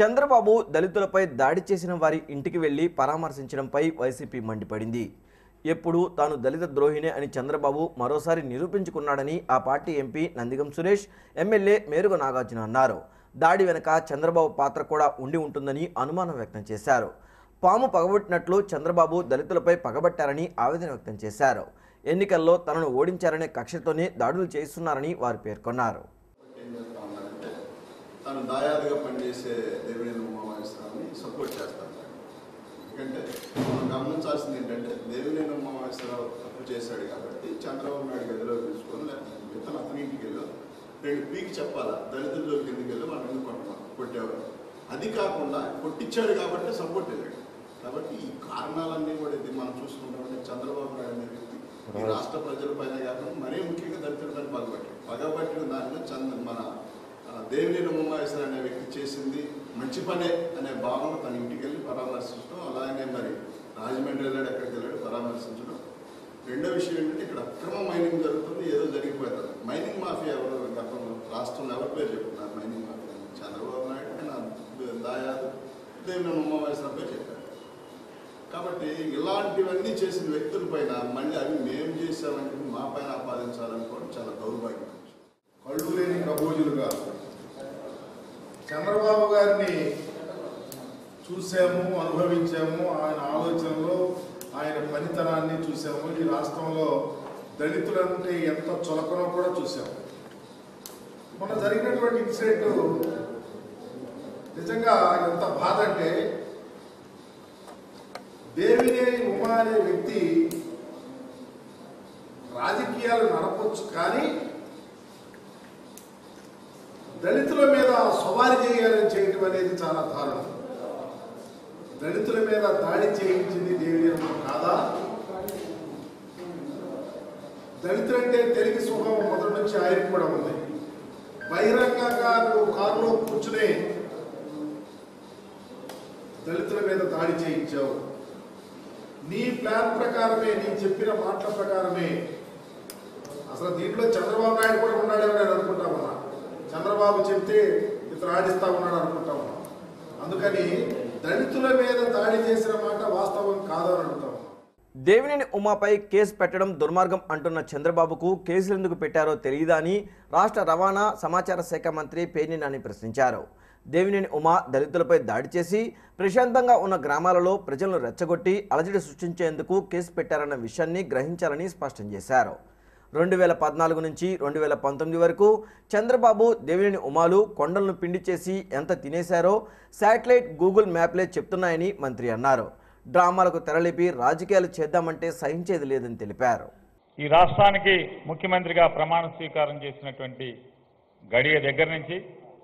చంద్రబాబు దళితులపై దాడి చేసిన వారి ఇంటికి వెళ్లి పరామర్శించడంపై వైసీపీ మండిపడింది. ఎప్పుడు తాను దళిత ద్రోహినే అని చంద్రబాబు మరోసారి నిరూపించుకున్నాడని ఆ పార్టీ ఎంపీ నందిగం సురేష్, ఎమ్మెల్యే మేరుగ నాగార్జున అన్నారు. దాడి వెనుక చంద్రబాబు పాత్ర కూడా ఉండి ఉంటుందని అనుమానం వ్యక్తం చేశారు. పాము పగబట్టినట్లు చంద్రబాబు దళితులపై పగబట్టారని ఆవేదన వ్యక్తం చేశారు. ఎన్నికల్లో తనను ఓడించారనే కక్షతోనే దాడులు చేస్తున్నారని వారు పేర్కొన్నారు. తను దాయాదుగా పనిచేసే దేవినేని ఉమామహేశ్వరరావుని సపోర్ట్ చేస్తాను. ఎందుకంటే మనం గమనించాల్సింది ఏంటంటే దేవినేని ఉమామహేశ్వరరావు తప్పు చేశాడు కాబట్టి చంద్రబాబు నాయుడు గదిలో పిలుచుకొని లేకపోతే ఇతను అతని ఇంటికి వెళ్ళో రెండు పీకి చెప్పాలా, దళితుల జోలికి ఎందుకు వెళ్ళి మనం ఎందుకు కొట్టేవారు. అది కాకుండా కొట్టించాడు కాబట్టి సపోర్ట్ వెళ్ళాడు. కాబట్టి ఈ కారణాలన్నీ కూడా ఇది మనం చూసుకుంటామంటే చంద్రబాబు నాయుడు అనే వ్యక్తి ఈ రాష్ట్ర ప్రజలపైన కాకుండా మరీ ముఖ్యంగా దళితులపైన పగబట్టిన దానిలో మన దేవినేని ఉమామహేశ్వరరావు అనే వ్యక్తి చేసింది మంచి పనే అనే భావన తన ఇంటికి వెళ్ళి పరామర్శించడం, అలాగే మరి రాజమండ్రి వెళ్ళాడు, ఎక్కడికి వెళ్ళాడు పరామర్శించడం. రెండో విషయం ఏంటంటే ఇక్కడ అక్రమ మైనింగ్ జరుగుతుంది, ఏదో జరిగిపోతుంది. మైనింగ్ మాఫియా ఎవరు గతంలో రాష్ట్రంలో ఎవరి పేరు చెప్తున్నారు? మైనింగ్ మాఫియా చంద్రబాబు నాయుడు ఆయన దాయాదు దేవినేని ఉమామహేశ్వరరావు పేరు చెప్పారు. కాబట్టి ఇలాంటివన్నీ చేసిన వ్యక్తుల పైన మళ్ళీ అవి మేము చేసామంటే మా పైన ఆపాదించాలనుకోవడం చాలా దౌర్భాగ్యం. కళ్ళు లేని కబోజులుగా చంద్రబాబు గారిని చూసాము, అనుభవించాము. ఆయన ఆలోచనలో ఆయన పనితనాన్ని చూసాము. ఈ రాష్ట్రంలో దళితులంటే ఎంత చులకనో కూడా చూసాము. మొన్న జరిగినటువంటి ఇన్సిడెంట్ నిజంగా ఎంత బాధ అంటే, దేవినేని ఉమా అనే వ్యక్తి రాజకీయాలు నడపొచ్చు, కానీ దళితుల మీద సవారీ చేయాలని చేయటం అనేది చాలా దారుణం. దళితుల మీద దాడి చేయించింది దేవినేని కాదా? దళితులంటే తెలుగు స్వభావం మొదటి నుంచి ఆయనకు కూడా ఉంది. బహిరంగంగా నువ్వు కారులో కూర్చుని దళితుల మీద దాడి చేయించావు. నీ ప్లాన్ ప్రకారమే, నీ చెప్పిన మాటల ప్రకారమే. అసలు దీంట్లో చంద్రబాబు నాయుడు కూడా ఉన్నాడేమో నేను అనుకుంటా ఉన్నా. చంద్రబాబు చెప్తే ఇతను ఆడిస్తా ఉన్నాడు అనుకుంటా ఉన్నా. అందుకని దళితుల మీద దాడి చేసిన మాట వాస్తవం కాదని అడుగుతా ఉన్నా. దేవినేని ఉమాపై కేసు పెట్టడం దుర్మార్గం అంటున్న చంద్రబాబుకు కేసులు ఎందుకు పెట్టారో తెలియదా అని రాష్ట్ర రవాణా సమాచార శాఖ మంత్రి పేర్ని నాని ప్రశ్నించారు. దేవినేని ఉమా దళితులపై దాడి చేసి ప్రశాంతంగా ఉన్న గ్రామాలలో ప్రజలను రెచ్చగొట్టి అలజడి సృష్టించేందుకు కేసు పెట్టారన్న విషయాన్ని గ్రహించాలని స్పష్టం చేశారు. 2014 నుంచి 2019 వరకు చంద్రబాబు దేవినేని ఉమాలు కొండలను పిండి చేసి ఎంత తినేశారో శాటిలైట్ గూగుల్ మ్యాప్లే చెప్తున్నాయని మంత్రి అన్నారు. డ్రామాలకు తెరలేపి రాజకీయాలు చేద్దామంటే సహించేది లేదని తెలిపారు. ఈ రాష్ట్రానికి ముఖ్యమంత్రిగా ప్రమాణ స్వీకారం చేసినటువంటి గడియ దగ్గర నుంచి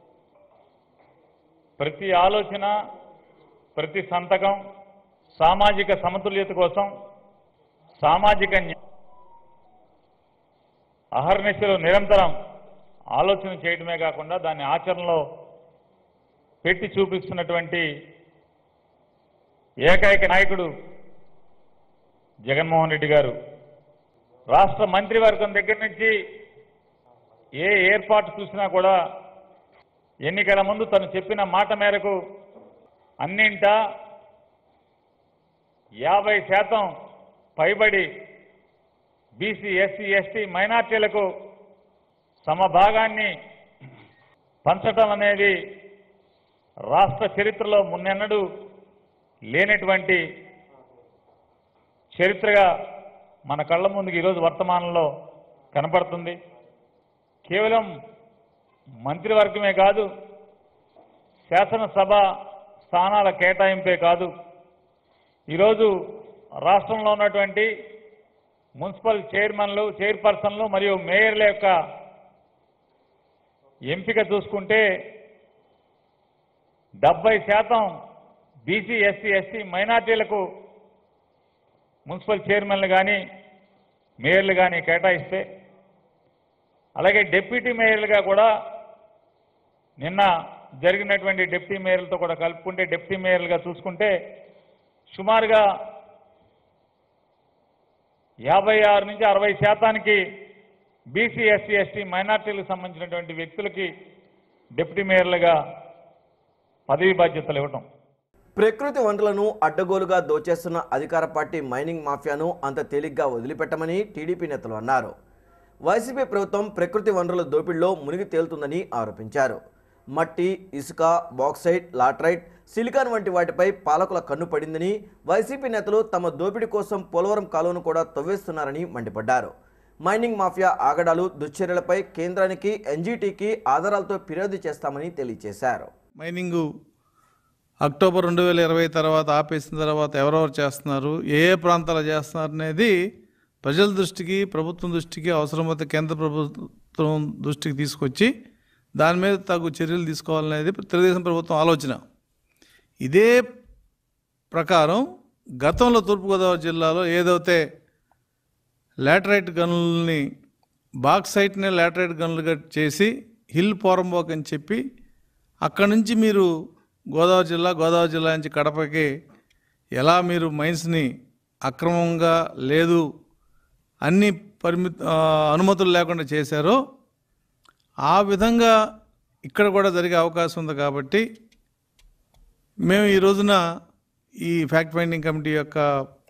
ప్రతి ఆలోచన, ప్రతి సంతకం సామాజిక సమతుల్యత కోసం, సామాజిక అహర్నిశలు నిరంతరం ఆలోచన చేయడమే కాకుండా దాన్ని ఆచరణలో పెట్టి చూపిస్తున్నటువంటి ఏకైక నాయకుడు జగన్మోహన్ రెడ్డి గారు. రాష్ట్ర మంత్రివర్గం దగ్గర నుంచి ఏ ఏర్పాటు చూసినా కూడా ఎన్నికల ముందు తను చెప్పిన మాట మేరకు అన్నింటా 50% పైబడి బీసీ, ఎస్సీ, ఎస్టీ, మైనార్టీలకు సమభాగాన్ని పంచడం అనేది రాష్ట్ర చరిత్రలో మున్నెన్నడూ లేనటువంటి చరిత్రగా మన కళ్ళ ముందుకు ఈరోజు వర్తమానంలో కనపడుతుంది. కేవలం మంత్రివర్గమే కాదు, శాసనసభ స్థానాల కేటాయింపే కాదు, ఈరోజు రాష్ట్రంలో ఉన్నటువంటి మున్సిపల్ చైర్మన్లు, చైర్పర్సన్లు మరియు మేయర్ల యొక్క ఎంపిక చూసుకుంటే 70% బీసీ, ఎస్సీ, ఎస్టీ, మైనార్టీలకు మున్సిపల్ చైర్మన్లు కానీ మేయర్లు కానీ కేటాయిస్తే, అలాగే డిప్యూటీ మేయర్లుగా కూడా నిన్న జరిగినటువంటి డిప్యూటీ మేయర్లతో కూడా కలుపుకుంటే డిప్యూటీ మేయర్లుగా చూసుకుంటే సుమారుగా 56 నుంచి 60% బీసీ, ఎస్సీ, ఎస్టీ, మైనార్టీలకు సంబంధించినటువంటి వ్యక్తులకి డిప్యూటీ మేయర్లుగా పదవి బాధ్యతలు ఇవ్వటం. ప్రకృతి వనరులను అడ్డగోలుగా దోచేస్తున్న అధికార పార్టీ మైనింగ్ మాఫియాను అంత తేలిగ్గా వదిలిపెట్టమని టీడీపీ నేతలు అన్నారు. వైసీపీ ప్రభుత్వం ప్రకృతి వనరుల దోపిడీలో మునిగి తేలుతుందని ఆరోపించారు. మట్టి, ఇసుక, బాక్సైట్, లాటరైట్, సిలికాన్ వంటి వాటిపై పాలకుల కన్ను పడిందని, వైసీపీ నేతలు తమ దోపిడీ కోసం పోలవరం కాలువను కూడా తవ్వేస్తున్నారని మండిపడ్డారు. మైనింగ్ మాఫియా ఆగడాలు, దుశ్చర్యలపై కేంద్రానికి, ఎన్జీటీకి ఆధారాలతో ఫిర్యాదు చేస్తామని తెలియజేశారు. మైనింగు అక్టోబర్ 2020 తర్వాత ఆపేసిన తర్వాత ఎవరెవరు చేస్తున్నారు, ఏ ప్రాంతాలు చేస్తున్నారు అనేది ప్రజల దృష్టికి, ప్రభుత్వం దృష్టికి, అవసరమైతే కేంద్ర ప్రభుత్వం దృష్టికి తీసుకొచ్చి దాని మీద తగు చర్యలు తీసుకోవాలనేది తెలుగుదేశం ప్రభుత్వం ఆలోచన. ఇదే ప్రకారం గతంలో తూర్పుగోదావరి జిల్లాలో ఏదైతే లాటరైట్ గనుల్ని బాక్సైట్ని లాటరైట్ గనులుగా చేసి హిల్ పోరంబోక్ అని చెప్పి అక్కడి నుంచి మీరు గోదావరి జిల్లా నుంచి కడపకి ఎలా మీరు మైన్స్ని అక్రమంగా లేదు అన్ని అనుమతులు లేకుండా చేశారో ఆ విధంగా ఇక్కడ కూడా జరిగే అవకాశం ఉంది. కాబట్టి మేము ఈ రోజున ఈ ఫ్యాక్ట్ ఫైండింగ్ కమిటీ యొక్క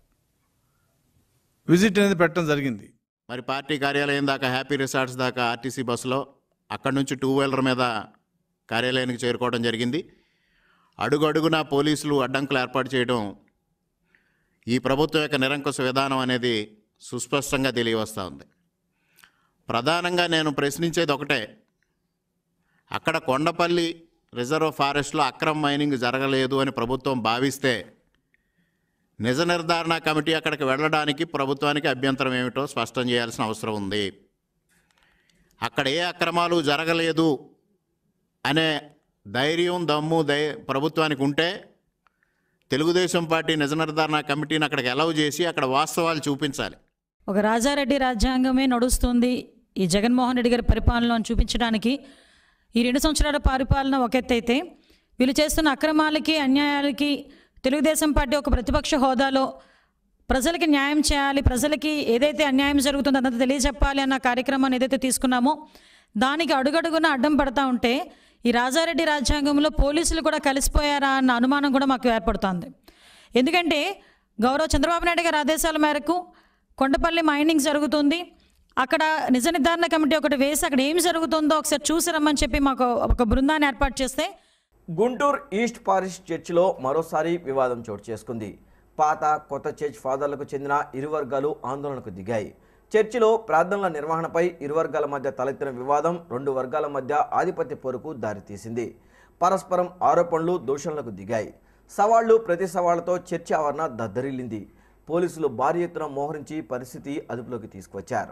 విజిట్ అనేది పెట్టడం జరిగింది. మరి పార్టీ కార్యాలయం దాకా, హ్యాపీ రిసార్ట్స్ దాకా ఆర్టీసీ బస్సులో అక్కడి నుంచి 2 వీలర్ మీద కార్యాలయానికి చేరుకోవడం జరిగింది. అడుగడుగునా పోలీసులు అడ్డంకులు ఏర్పాటు చేయడం ఈ ప్రభుత్వం యొక్క నిరంకుశ విధానం అనేది సుస్పష్టంగా తెలియవస్తూ ఉంది. ప్రధానంగా నేను ప్రశ్నించేది ఒకటే, అక్కడ కొండపల్లి రిజర్వ్ ఫారెస్ట్లో అక్రమ మైనింగ్ జరగలేదు అని ప్రభుత్వం భావిస్తే నిజ నిర్ధారణ కమిటీ అక్కడికి వెళ్ళడానికి ప్రభుత్వానికి అభ్యంతరం ఏమిటో స్పష్టం చేయాల్సిన అవసరం ఉంది. అక్కడ ఏ అక్రమాలు జరగలేదు అనే ధైర్యం, దమ్ము ప్రభుత్వానికి ఉంటే తెలుగుదేశం పార్టీ నిజ నిర్ధారణ కమిటీని అక్కడికి అలౌ చేసి అక్కడ వాస్తవాలు చూపించాలి. ఒక రాజారెడ్డి రాజ్యాంగమే నడుస్తుంది ఈ జగన్మోహన్ రెడ్డి గారి పరిపాలనను చూపించడానికి. ఈ 2 సంవత్సరాల పరిపాలన ఒక ఎత్తైతే, వీళ్ళు చేస్తున్న అక్రమాలకి, అన్యాయాలకి తెలుగుదేశం పార్టీ ఒక ప్రతిపక్ష హోదాలో ప్రజలకి న్యాయం చేయాలి, ప్రజలకి ఏదైతే అన్యాయం జరుగుతుందో అదంతా తెలియజెప్పాలి అన్న కార్యక్రమాన్ని ఏదైతే తీసుకున్నామో దానికి అడుగడుగున అడ్డం పడతా ఉంటే ఈ రాజారెడ్డి రాజ్యాంగంలో పోలీసులు కూడా కలిసిపోయారా అన్న అనుమానం కూడా మాకు ఏర్పడుతుంది. ఎందుకంటే గౌరవ చంద్రబాబు నాయుడు గారి ఆదేశాల మేరకు కొండపల్లి మైనింగ్ జరుగుతుంది. అక్కడ నిజ నిర్ధారణ కమిటీ ఒకటి వేసి అక్కడ ఏం జరుగుతుందో ఒకసారి చూసి రమ్మని చెప్పి మాకు ఒక బృందాన్ని ఏర్పాటు చేస్తే, గుంటూరు ఈస్ట్ పారిష్ చర్చిలో మరోసారి వివాదం చోటు చేసుకుంది. పాత, కొత్త చర్చ్ ఫాదర్లకు చెందిన ఇరు వర్గాలు ఆందోళనకు దిగాయి. చర్చిలో ప్రార్థనల నిర్వహణపై ఇరు వర్గాల మధ్య తలెత్తిన వివాదం 2 వర్గాల మధ్య ఆధిపత్య పోరుకు దారితీసింది. పరస్పరం ఆరోపణలు, దూషణలకు దిగాయి. సవాళ్లు, ప్రతి సవాళ్లతో చర్చి ఆవరణ దద్దరిల్లింది. పోలీసులు భారీ ఎత్తున మోహరించి పరిస్థితి అదుపులోకి తీసుకువచ్చారు.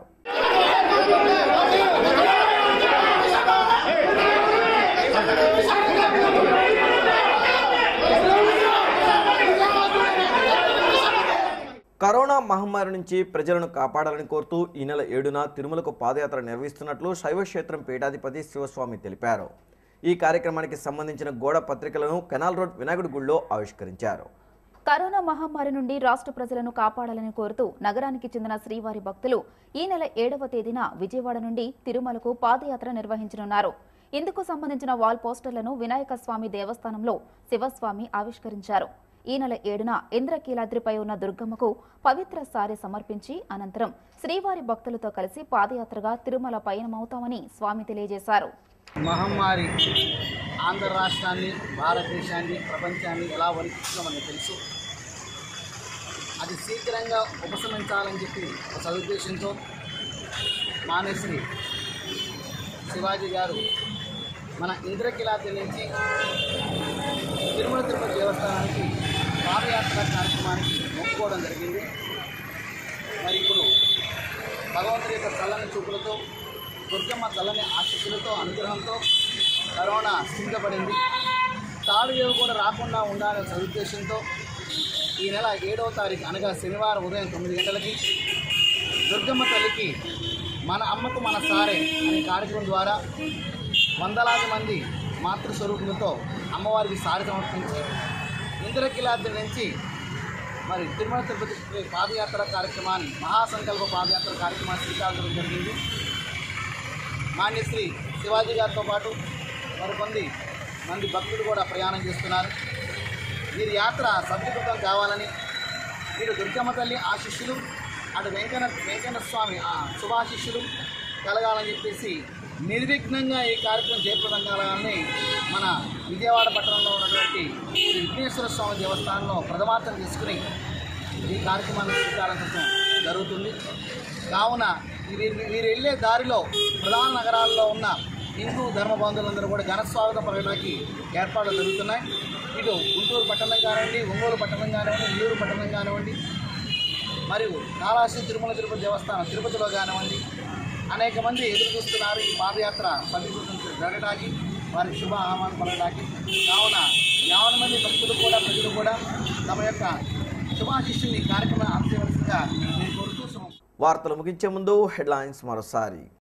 కరోనా మహమ్మారి నుంచి ప్రజలను కాపాడాలని కోరుతూ ఈ నెల 7న తిరుమలకు పాదయాత్ర నిర్వహిస్తున్నట్లు శైవక్షేత్రం పీఠాధిపతి శివస్వామి తెలిపారు. ఈ కార్యక్రమానికి సంబంధించిన గోడ పత్రికలను కెనాల్ రోడ్ వినాయకుడి గుడిలో ఆవిష్కరించారు. కరోనా మహమ్మారి నుండి రాష్ట్ర ప్రజలను కాపాడాలని కోరుతూ నగరానికి చెందిన శ్రీవారి భక్తులు ఈ నెల 7వ తేదీన విజయవాడ నుండి తిరుమలకు పాదయాత్ర నిర్వహించనున్నారు. ఇందుకు సంబంధించిన వాల్ పోస్టర్లను వినాయక స్వామి దేవస్థానంలో శివస్వామి ఆవిష్కరించారు. ఈ నెల 7న ఇంద్రకీలాద్రిపై ఉన్న దుర్గమ్మకు పవిత్ర సారె సమర్పించి అనంతరం శ్రీవారి భక్తులతో కలిసి పాదయాత్రగా తిరుమల పయనమవుతామని స్వామి తెలియజేశారు. మహమ్మారి ఆంధ్ర రాష్ట్రాన్ని, భారతదేశాన్ని, ప్రపంచాన్ని ఎలా వణికిస్తుందో మనకు తెలుసు. అది శీఘ్రంగా ఉపశమించాలని చెప్పి ఒక సదుద్దేశంతో మానేశ్రీ శివాజీ గారు మన ఇంద్రకీలాద్రి నుంచి తిరుమల తిరుపతి దేవస్థానానికి పాదయాత్ర కార్యక్రమానికి మొక్కుకోవడం జరిగింది. మరి ఇప్పుడు భగవంతుడి యొక్క చల్లని చూపులతో, దుర్గమ్మ చల్లని ఆశీస్సులతో, అనుగ్రహంతో కరోనా స్థితిపడింది. తాళువేవు కూడా రాకుండా ఉండాలనే సదుద్దేశంతో ఈ నెల 7వ తారీఖు అనగా శనివారం ఉదయం 9 గంటలకి దుర్గమ్మ తల్లికి మన అమ్మకు మన సారే అనే కార్యక్రమం ద్వారా వందలాది మంది మాతృస్వరూపులతో అమ్మవారికి సారి సమర్పించి ఇంద్రకీలాద్రి నుంచి మరి తిరుమల తిరుపతి పాదయాత్ర కార్యక్రమాన్ని, మహాసంకల్ప పాదయాత్ర కార్యక్రమాన్ని శ్రీకారం జరిగింది. మాన్యశ్రీ శివాజీ గారితో పాటు మరికొంది మంది భక్తులు కూడా ప్రయాణం చేస్తున్నారు. వీరి యాత్ర సఫలీకృతం కావాలని, వీరు దుర్గమ్మ తల్లి ఆశీస్సులు, అటు వెంకన్న స్వామి శుభాశిష్యులు కలగాలని చెప్పేసి నిర్విఘ్నంగా ఈ కార్యక్రమం జయప్రదం కావాలని మన విజయవాడ పట్టణంలో ఉన్నటువంటి శ్రీ విఘ్నేశ్వర స్వామి దేవస్థానంలో ప్రథమార్థం తీసుకుని ఈ కార్యక్రమాన్ని శ్రీకారం జరుగుతుంది. కావున వీరు వెళ్ళే దారిలో ప్రధాన నగరాల్లో ఉన్న హిందూ ధర్మ బంధువులందరూ కూడా ఘనస్వాగతం పలకడానికి ఏర్పాట్లు జరుగుతున్నాయి. ఇటు గుంటూరు పట్టణం కానివ్వండి, ఒంగోలు పట్టణం కానివ్వండి, నెల్లూరు పట్టణం కానివ్వండి, మరియు కాళహస్తి తిరుమల తిరుపతి దేవస్థానం తిరుపతిలో కానివ్వండి, అనేక మంది ఎదురు చూస్తున్నారు ఈ పాదయాత్ర సఫలీకృతం జరగడానికి, వారికి శుభ ఆహ్వానం పలకడానికి. కావున 50 మంది భక్తులు కూడా ప్రజలు కూడా తమ యొక్క శుభాశిష్యుని కార్యక్రమం ఆశీర్వదించగా నేను కోరుతూ వార్తలు ముగించే ముందు హెడ్లైన్స్ మరోసారి.